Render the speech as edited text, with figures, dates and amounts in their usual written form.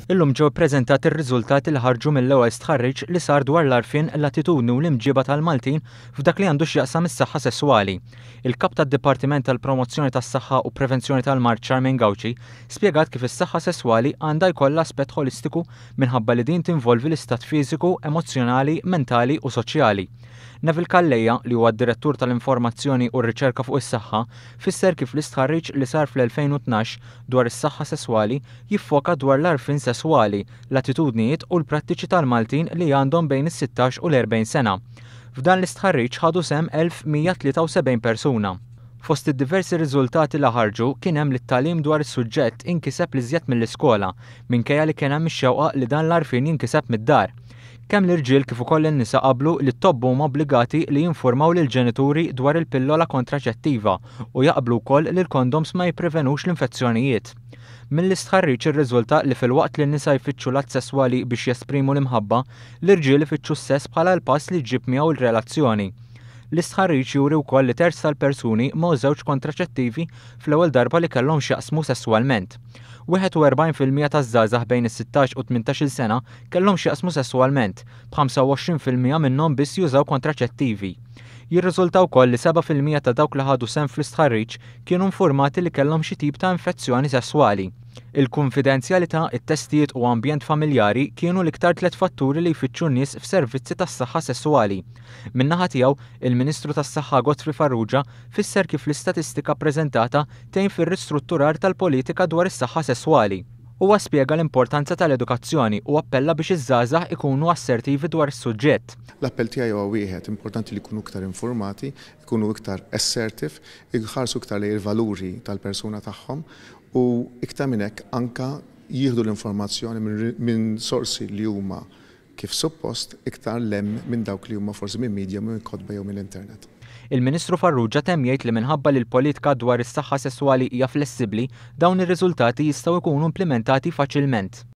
Illum ġew ippreżentati r-riżultati li ħarġu mill-ewwel stħarriġ li sar dwar l-għarfien, l-attitudni u l-imġiba tal-Maltin f'dak li għandu x'jaqsam is-saħħa sesswali. Il-Kap tad-Dipartiment tal-Promozzjoni tas-Saħħa u Prevenzjoni tal-Mart Charmaine Gauci spjegat kif is-saħħa sesswali għandha jkollha aspett holistiku minħabba li din tinvolvi l-istat fiżiku, emozzjonali, mentali u soċjali. Neville Kallejja, li huwa d-Direttur tal-Informazzjoni u r-Riċerka fuq is-Saħħa, fisser kif l-istħarriġ li sar fl-2012 dwar is-saħħa sesswali jiffoka dwar l-għarfien sesswali, l-attitudnijiet u l-prattiċi tal-Maltin li għandhom bejn is-16 u l-40 sena. F'dan l-istħarriġ ħadu sem 1173 persuna. Fost id-diversi riżultati li ħarġu kien hemm li t-tagħlim dwar is-suġġett inkiseb li żjed mill-iskola minkejja li kien hemm ix-xewqa li dan l-għarfien jinkiseb mid-dar. Kemm l-irġiel kif ukoll in-nisa qablu li t-tobba huma obbligati li jinformaw lill-ġenituri dwar il-pillola kontraċettiva u jaqblu wkoll li l-kondoms ma jipprevenux l-infezzjonijiet. Mill-istħarriġ irriżulta li filwaqt li n-nisa jfittxu l-att sesswali biex jesprimu l-imħabba, l-irġiel ifittxu s-sess bħala l-pass li jġib miegħu l-relazzjoni. L-istħarriġ juri wkoll li terz tal-persuni ma użewx kontraċettivi fl-ewwel darba li kellhom x'jaqsmu sesswalment. 41% taż-żgħażagħ bejn is-16 u 18-il sena kellhom x'jaqsmu sesswalment, b'25% minnhom biss jużaw kontraċettivi. Jirriżulta wkoll li 7% ta' dawk li ħadu sehem fl-istħarriġ kienu infurmati li kellhom xi tip ta' infezzjoni sesswali. Il-konfidenzjalità, it-testijiet u ambjent familjari kienu l-iktar 3 fatturi li jfittxu n-nies f'servizzi tas-saħħa sesswali. Min-naħa tiegħu, il-Ministru tas-Saħħa Godfrey Farrugia fisser kif l-istatistika ppreżentata tgħin fir-ristrutturar tal-politika dwar is-saħħa sesswali. Huwa spjega l-importanza tal-edukazzjoni u appella biex iż-żgħażagħ ikunu assertivi dwar is-suġġett. L-appell tiegħi huwa wieħed importanti li jkunu iktar informati, jkunu iktar assertive, jħarsu iktar lejn il-valuri tal-persuna tagħhom u iktar minn hekk anke jieħdu l-informazzjoni minn sorsi li huma kif suppost iktar lemm minn dawk li huma forsi minn media minn kotba jew mill-internet. Il-Ministru Farrugia temm jgħid li minħabba li l-politika dwar is-saħħa sesswali hija flessibbli, dawn ir-riżultati jistgħu jkunu implementati faċilment.